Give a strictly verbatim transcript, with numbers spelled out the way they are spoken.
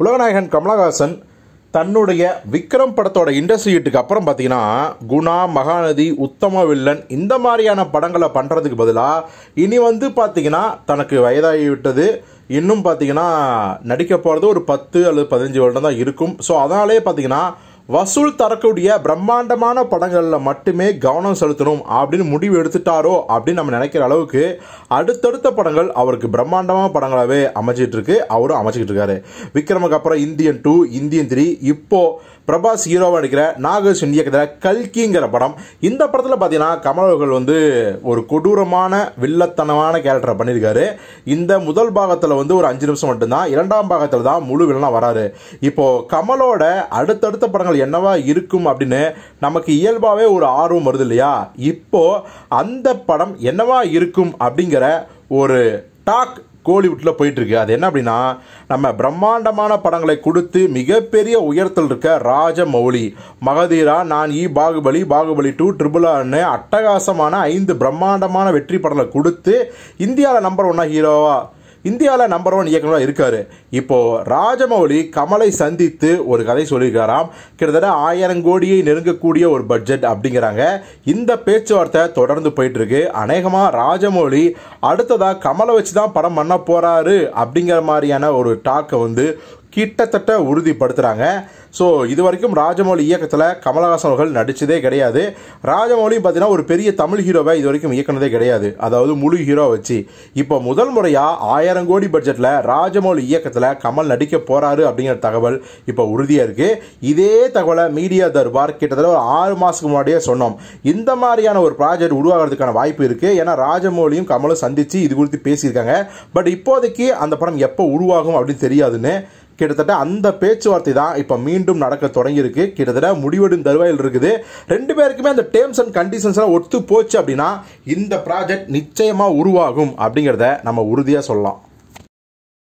உலகநாயகன் கமலஹாசன் தன்னுடைய விக்ரம் படத்தோட இண்டஸ்ட்ரி ஹிட்டுக்கு அப்புறம் பார்த்தீங்கன்னா குணா, மகாநதி, உத்தம வில்லன் இந்த மாதிரியான படங்களை பண்ணுறதுக்கு பதிலாக இனி வந்து பார்த்தீங்கன்னா தனக்கு வயதாகி விட்டது, இன்னும் பார்த்தீங்கன்னா நடிக்க போகிறது ஒரு பத்து அல்லது பதினஞ்சு வருடம் தான் இருக்கும். ஸோ அதனாலே பார்த்தீங்கன்னா வசூல் தரக்கூடிய பிரம்மாண்டமான படங்களில் மட்டுமே கவனம் செலுத்தணும் அப்படின்னு முடிவு எடுத்துட்டாரோ அப்படின்னு நம்ம நினைக்கிற அளவுக்கு அடுத்தடுத்த படங்கள் அவருக்கு பிரம்மாண்டமான படங்களாகவே அமைச்சிட்டு இருக்கு. அவரும் அமைச்சிக்கிட்டு இருக்காரு. விக்ரமுக்கு அப்புறம் இந்தியன் டூ, இந்தியன் த்ரீ, இப்போ பிரபாஸ் ஹீரோவாக நடிக்கிற நாகேஷ் இயக்கத்தில் கல்கிங்கிற படம். இந்த படத்தில் பார்த்தீங்கன்னா கமல் அவர்கள் வந்து ஒரு கொடூரமான வில்லத்தனமான கேரக்டரை பண்ணியிருக்காரு. இந்த முதல் பாகத்தில் வந்து ஒரு அஞ்சு நிமிஷம் மட்டும்தான், இரண்டாம் பாகத்தில் தான் முழு வில்லனாக வராரு. இப்போ கமலோட அடுத்தடுத்த படங்கள் என்னவா இருக்கும் அப்படின்னு நமக்கு இயல்பாகவே ஒரு ஆர்வம் வருது இல்லையா? இப்போ அந்த படம் என்னவா இருக்கும் அப்படிங்கிற ஒரு டாக் கோலிவுட்டில் போயிட்டு இருக்கு. அது என்ன அப்படின்னா, நம்ம பிரம்மாண்டமான படங்களை கொடுத்து மிகப்பெரிய உயரத்தில் இருக்க ராஜமௌலி, மகதீரா, நான் ஈ, பாகுபலி, பாகுபலி டூ, ட்ரிபிள் ஆர்னு அட்டகாசமான ஐந்து பிரம்மாண்டமான வெற்றி படங்களை கொடுத்து இந்தியாவில் நம்பர் ஒன்னா ஹீரோவா, இந்தியாவில் நம்பர் ஒன் இயக்குனராக இருக்காரு. இப்போ ராஜமௌலி கமலை சந்தித்து ஒரு கதை சொல்லியிருக்காராம். கிட்டத்தட்ட ஆயிரம் கோடியை நெருங்கக்கூடிய ஒரு பட்ஜெட் அப்படிங்கிறாங்க. இந்த பேச்சுவார்த்தை தொடர்ந்து போயிட்டு இருக்கு. அநேகமாக ராஜமௌலி அடுத்ததாக கமலை வச்சு தான் படம் பண்ண போறாரு அப்படிங்கிற மாதிரியான ஒரு டாக்கை வந்து கிட்டத்தட்ட உறுதிப்படுத்துகிறாங்க. ஸோ இது வரைக்கும் ராஜமௌலி இயக்கத்தில் கமலஹாசன் அவர்கள் நடித்ததே கிடையாது. ராஜமௌலி பார்த்தீங்கன்னா ஒரு பெரிய தமிழ் ஹீரோவை இது வரைக்கும் இயக்குனதே கிடையாது, அதாவது முழு ஹீரோ வச்சு. இப்போ முதல் முறையாக ஆயிரம் கோடி பட்ஜெட்டில் ராஜமௌலி இயக்கத்தில் கமல் நடிக்க போகிறாரு அப்படிங்கிற தகவல் இப்போ உறுதியாக இருக்குது. இதே தகவலை மீடியா தர்பார் கிட்டத்தட்ட ஒரு ஆறு மாதத்துக்கு முன்னாடியே சொன்னோம். இந்த மாதிரியான ஒரு ப்ராஜெக்ட் உருவாகிறதுக்கான வாய்ப்பு இருக்குது. ஏன்னா ராஜமௌலியும் கமலும் சந்தித்து இது குறித்து பேசியிருக்காங்க. பட் இப்போதைக்கு அந்த படம் எப்போ உருவாகும் அப்படின்னு தெரியாதுன்னு கிட்டத்தட்ட அந்த பேச்சுவார்த்தை தான் இப்போ மீண்டும் நடக்க தொடங்கியிருக்கு. கிட்டத்தட்ட முடிவெடும் தருவாயில் இருக்குது. ரெண்டு பேருக்குமே அந்த டேர்ம்ஸ் அண்ட் கண்டிஷன்ஸ் எல்லாம் ஒத்து போச்சு அப்படின்னா இந்த ப்ராஜெக்ட் நிச்சயமாக உருவாகும் அப்படிங்கிறத நம்ம உறுதியாக சொல்லலாம்.